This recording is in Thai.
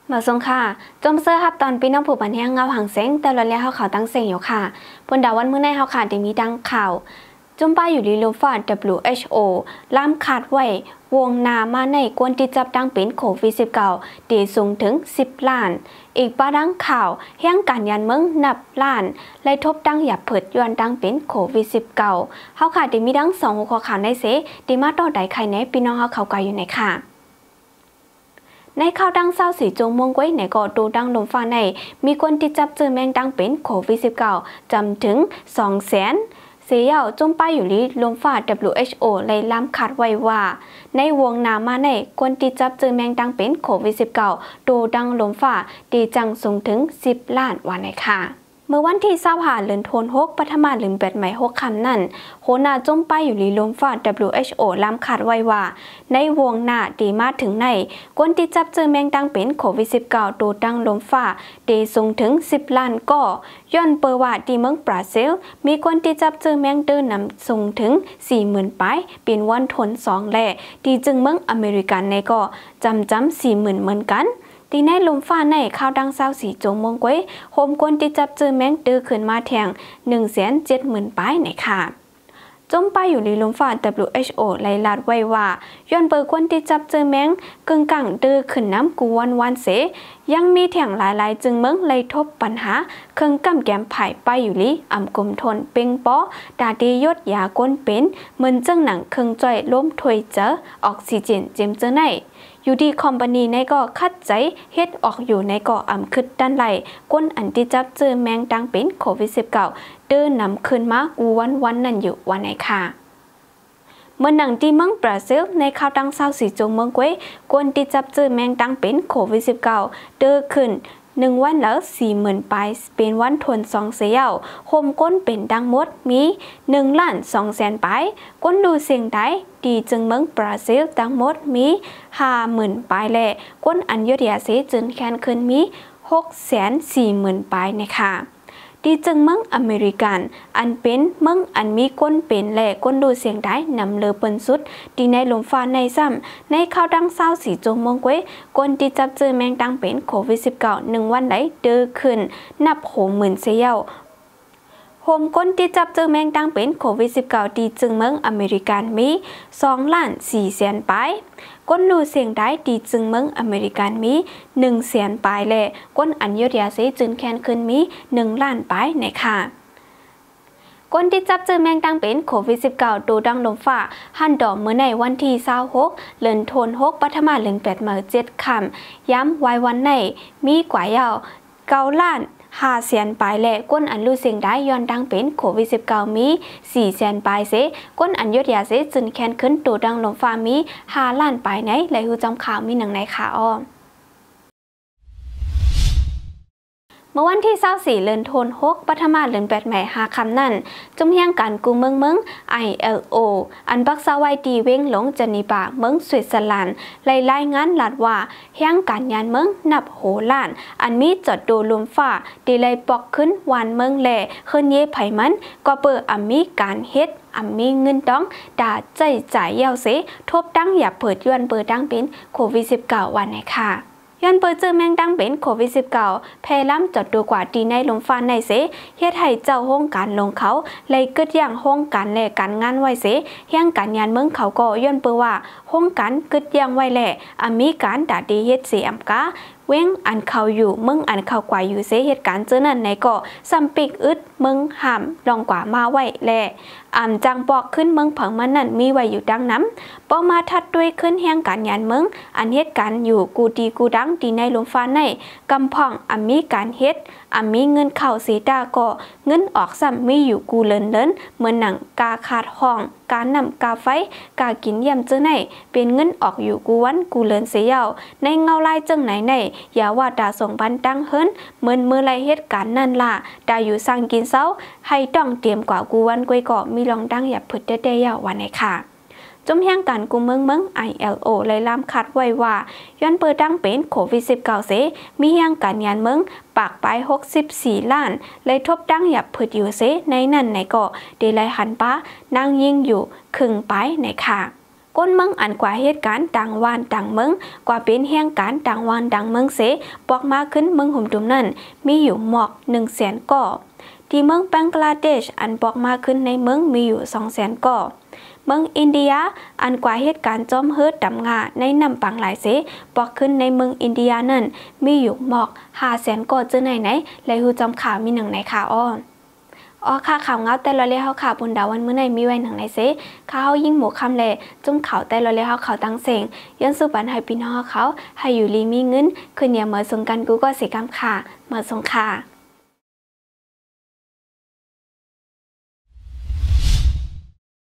มาส่งค่ะจมเสื้อฮับตอนปีน้องผูกบันแห้งเงาหางเส้งแต่ละแล้วเขาตั้งเสียงอยู่ค่ะบนดาวันเมื่อในเขาขาดได้มีดังข่าวจุ่มป้าอยู่ลีลมฟาด WHO ล่ามขาดไว้วงนามาในกวนที่จับดังเป็นโควิด -19 ดีสูงถึง10 ล้านอีกป้าดังข่าวแห่งการยันเมืองนับล้านเลยทบดังหยับเผิดย้อนดังเป็นโควิด -19 เขาขาดได้มีดัง2หัวข้อข่าวในเสดีมาต่อใดใครในพี่น้องเขาไกลอยู่ไหนค่ะในข่าวดังเศร้าสีจงมงไว้ในก่อตูดังลมฟ้าในมีคนที่จับจือแมงดังเป็นโควิด -19 จำถึง 200,000 เสียเหย่าจมป้ายอยู่ลีลมฟ้า WHO เลยล้ำขาดไว้ว่าในวงนามาในคนที่จับจือแมงดังเป็นโควิด -19 ตูดังลมฟ้าดีจังสูงถึง10 ล้านวันในค่ะเมื่อวันที่25เดือนธันวาคมปัทมาเดือน8 ใหม่6 คำนั้นโหนาจมป้ายอยู่ลีลมฟ้า WHO ล้ำขาดไว้ว่าในวงนาดีมาถึงในคนที่จับเจอแมงดังเป็นโควิด -19 ตัวดังลมฟ้าดีสูงถึง10 ล้านก็ย้อนเปอว่าดีเมืองบราซิลมีคนที่จับเจอแมงเดินนำสูงถึง 40,000 ปลายเป็นวันทน2แหล่ดีจึงเมืองอเมริกันในก็จำ 40,000 เหมือนกันตีในลมฟ้าในข่าวดังเศร้าสีจงมงก้อยโฮมกวนที่จับเจอแมงตื้อขึ้นมาแทง 170,000 ป้ายในค่ะจมไปอยู่ในลมฟ้า WHO ไล่ลาดไว้ว่าย้อนเปิดคนที่จับเจอแมงกึ่งกลางตื้อขึ้นน้ำกูวันเสยังมีแถงหลายๆจึงเมืองไล่ทบปัญหาเครื่องกำแกมไผ่ไปอยู่ลีอ่ำกลมทนเป่งป้อดาดียดยาก้นเป็นเหมือนจังหนังเครื่องจ่อยล้มถวยเจอออกซิเจนเจมเจอในอยู่ดีคอมพานีในก็คัดใจเฮ็ดออกอยู่ในก็อ่ำคึดด้านไหลก้นอันที่จับเจอแมงดังเป็นโควิด -19 เดินนำขึ้นมากูวันนั่นอยู่วันไหนค่ะเมื่อหนังที่เมืองบราซิลในข่าวดังเศร้าสีจงเมืองก้อยกวนที่จับเจอแมงดังเป็นโควิด -19 เดินขึ้น1 วันแล้ว 40,000 ปลายเป็นวันทน2เสียวโฮมก้นเป็นดังหมดมี1,200,000 ปลายก้นดูเสียงได้ดีจึงเมืองบราซิลทั้งหมดมี 50,000 ปลายและก้นอันยุธยาเสจึงแคนขึ้นมี 640,000 ปลายนะคะดีจึงเมืองอเมริกันอันเป็นเมืองอันมีก้นเป็นและก้นดูเสียงได้นำเลอเปิ้นสุดดีในลมฟ้าในซ้ำในข่าวดังเศร้าสีจงมงก้อยก้นที่จับเจอแมงดังเป็นโควิด -19 1 วันไหลเดือขึ้นนับ60,000 เสียวโฮมก้นที่จับเจอแมงดังเป็นโควิด -19 ดีจึงเมืองอเมริกันมี 2,400,000 ปลายก้นดูเสียงได้ดีจึงเมืองอเมริกันมี 100,000 ปลายและก้นอัญญยาเสจึงแคนขึ้นมี 1 ล้านปลายในค่ะก้นที่จับเจอแมงดังเป็นโควิด -19 ดูดังลมฟ้าหันดอกเมื่อในวันที่26เดือนธันวาคมปัทมาเดือน8 มา7 ค่ำย้ำไว้วันในมีกว่ายาว9 ล้าน500,000 ปลายและก้นอันรู้เสียงได้ย้อนดังเป็นโควิด -19 มี400,000 ปลายเสก้นอันยุธยาเสจึงแคนขึ้นตัวดังลมฟ้ามี5 ล้านปลายในและหูจำข่าวมีหนังในข่าวอ้อเมื่อวันที่24เดือนธันวาคมปัทมาเดือน8 ใหม่5 คำนั้นจุ่มเฮียงการกูเมือง ILO อันบักษาไว้ดีเว้งหลงเจนีบาเมืองสวิตเซอร์แลนด์รายงานลัดว่าเฮียงการยานเมืองนับโหล้านอันมีจอดดูลมฟ้าดีเลยปอกขึ้นวานเมืองแหล่ขึ้นเย่ไผมันก็เปิดมีการเฮ็ดมีเงินต้องด่าใจจ่ายเยาเสทบดังอย่าเปิดย้อนเปิดดังเป็นโควิด -19 วันไหนค่ะย้อนเปิดเจอแมงดังเป็นโควิด -19 แพร่ล้ำจอดดูกว่าดีในลมฟ้าในเสเฮ็ดให้เจ้าห้องการลงเขาเลยเกิดอย่างห้องการแลการงานไว้เสเฮียงการยานเมืองเขาก็ย้อนเปิดว่าห้องการเกิดอย่างไว้แลมีการด่าดีเฮ็ดเสียมกาเว้งอันเขาอยู่มึงอันเขากว่าอยู่เสเหตุการณ์เจอนั่นในก็ซัมปิกอึดมึงห้ามลองกว่ามาไว้แลจังปอกขึ้นเมืองผังมันนั่นมีไว้อยู่ดังน้ำปอมาทัดด้วยขึ้นเฮียงการยานเมืองอันเหตุการณ์อยู่กูดีกูดังดีในลมฟ้าในกำพ่องมีการเฮ็ดมีเงินเข้าสีดาก็เงินออกซ้ำมีอยู่กูเลินเหมือนหนังกาขาดห้องการนำกาไฟกากินยำเจอในเป็นเงินออกอยู่กูวันกูเลินเสียาวในเงาลายจังไหนในอย่าว่าดาส่งบันตั้งเฮิรนเหมือนมือไรเหตุการณ์นั่นล่ะดาอยู่สั่งกินเซ้าให้ต้องเตรียมกว่ากูวันกวยเกาะมีลองดังอย่าผึดได้ยาววันไหนค่ะจมเฮียงการกูเมือง ILO เลยล้ำคัดไว้ว่าย้อนเปิดดังเป็นโควิด -19 เสมีเฮียงการยานเมืองปากไป64 ล้านเลยทบดังอย่าผึดอยู่เสในนั่นไหนก็เดลัยหันป้านางยิงอยู่ครึ่งไปไหนค่ะก้นเมืองอันกว่าเหตุการณ์ต่างวานต่างเมืองกว่าเป็นแห่งการต่างวานต่างเมืองเสปอกมาขึ้นเมืองหุ่มตุมนั่นมีอยู่หมอก100,000 ก่อที่เมืองบังกลาเทศอันปอกมาขึ้นในเมืองมีอยู่200,000 ก่อเมืองอินเดียอันกว่าเหตุการณ์จอมเฮิดดำงาในนำปังหลายเสปอกขึ้นในเมืองอินเดียนั่นมีอยู่หมอก500,000 ก่อเจอไหนและฮู้จอมข่าวมีหนังไหนข่าวค่ะข่าวเงาแต่ละเลี้ยวข่าวบนดาวันมื้อในมีไว้หนังไหนเสข่าวยิ่งหมูคำแลจุ่มข่าวแต่ละเลี้ยวข่าวตั้งเสียงย้อนสู่ปันให้พี่น้องเขาให้อยู่ลีมีเงินคืนเนี่ยเหมือนสงกันกูก็สิกรรมค่ะเหมือนสงค่ะ